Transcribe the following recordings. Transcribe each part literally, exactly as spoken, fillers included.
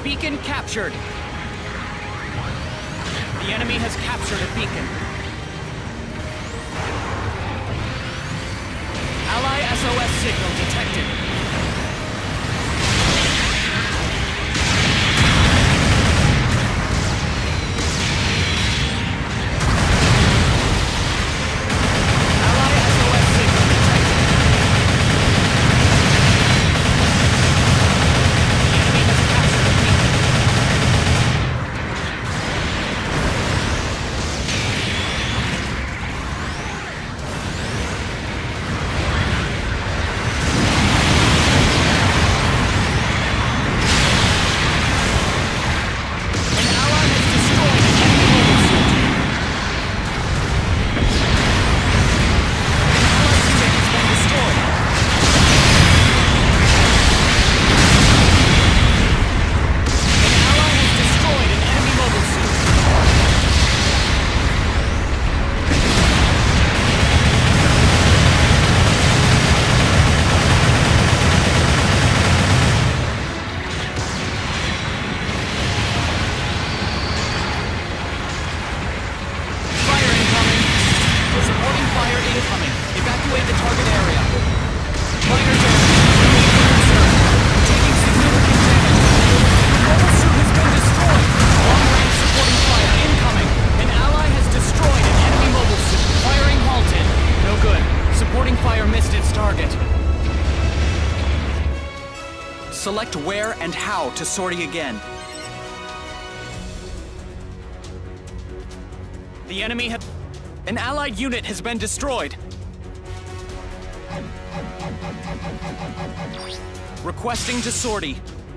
Beacon captured. The enemy has captured a beacon. Ally S O S signal detected. Select where and how to sortie again. The enemy has... An allied unit has been destroyed. Requesting to sortie.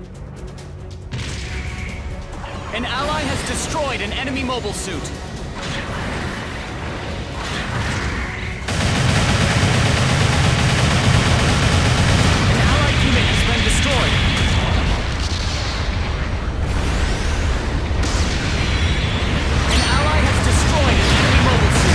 An ally has destroyed an enemy mobile suit. Destroyed. An ally has destroyed an enemy mobile suit.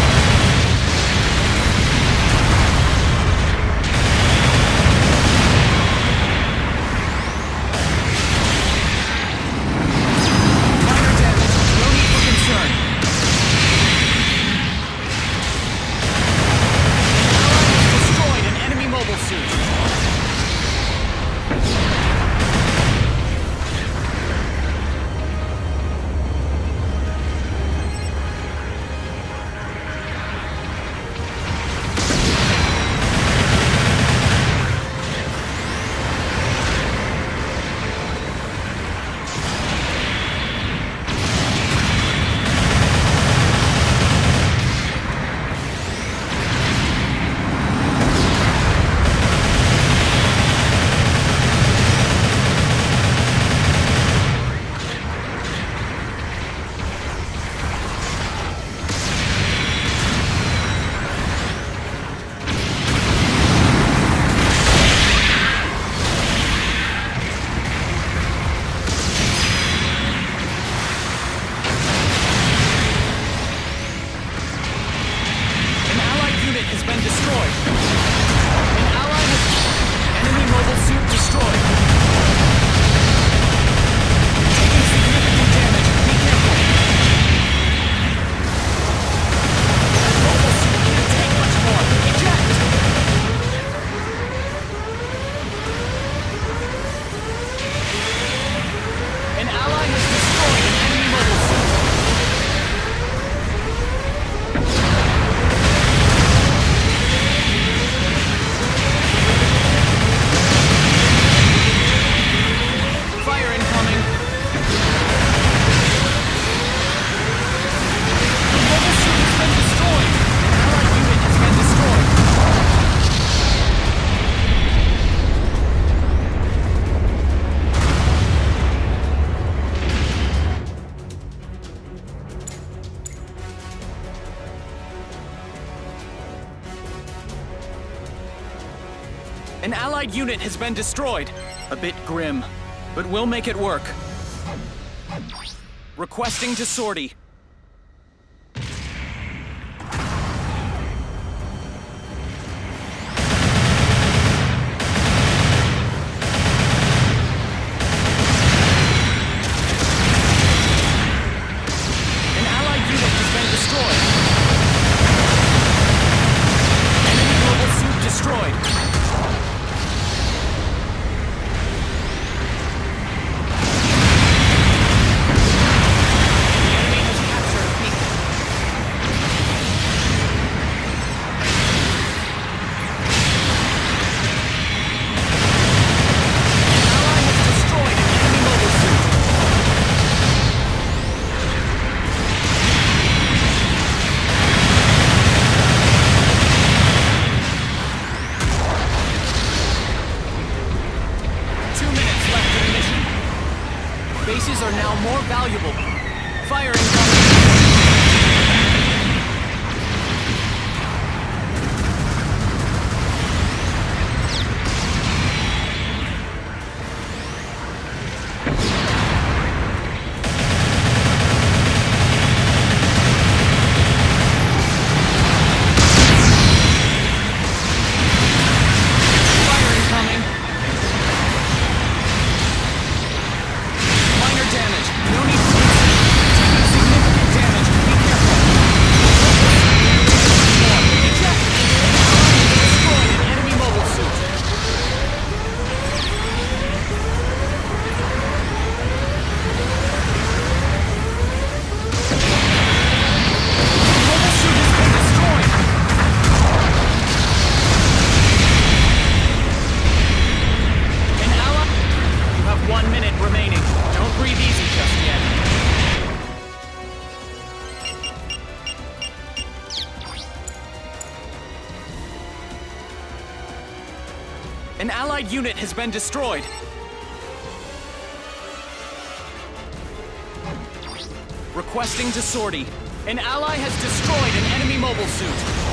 Minor damage, no need for concern. An ally has destroyed an enemy mobile suit. An allied unit has been destroyed. A bit grim, but we'll make it work. Requesting to sortie. Bases are now more valuable. Fire incoming. An allied unit has been destroyed. Requesting to sortie. An ally has destroyed an enemy mobile suit.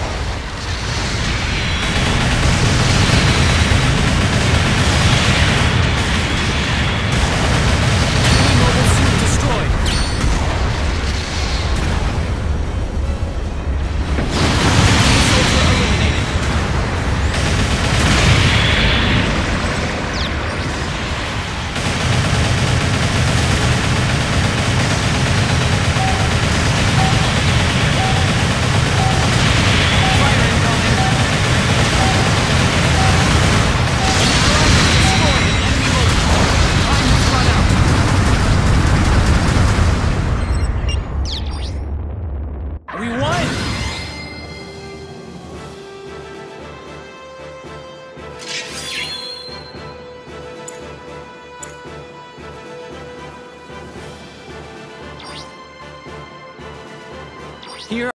Here